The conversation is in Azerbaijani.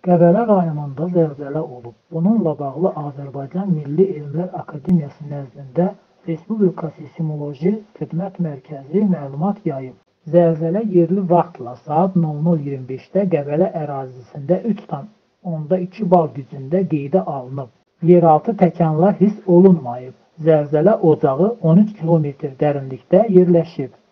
Qəbələ rayonunda zəlzələ olub. Bununla bağlı Azərbaycan Milli Elmlər Akademiyası nəzdində Respublika Seysmoloji Xidmət Mərkəzi məlumat yayıb. Zəlzələ yerli vaxtla saat 00:25-də Qəbələ ərazisində 3,2 bal gücündə qeydə alınıb. Yeraltı təkanlar hiss olunmayıb. Zəlzələ ocağı 13 km dərinlikdə yerləşib.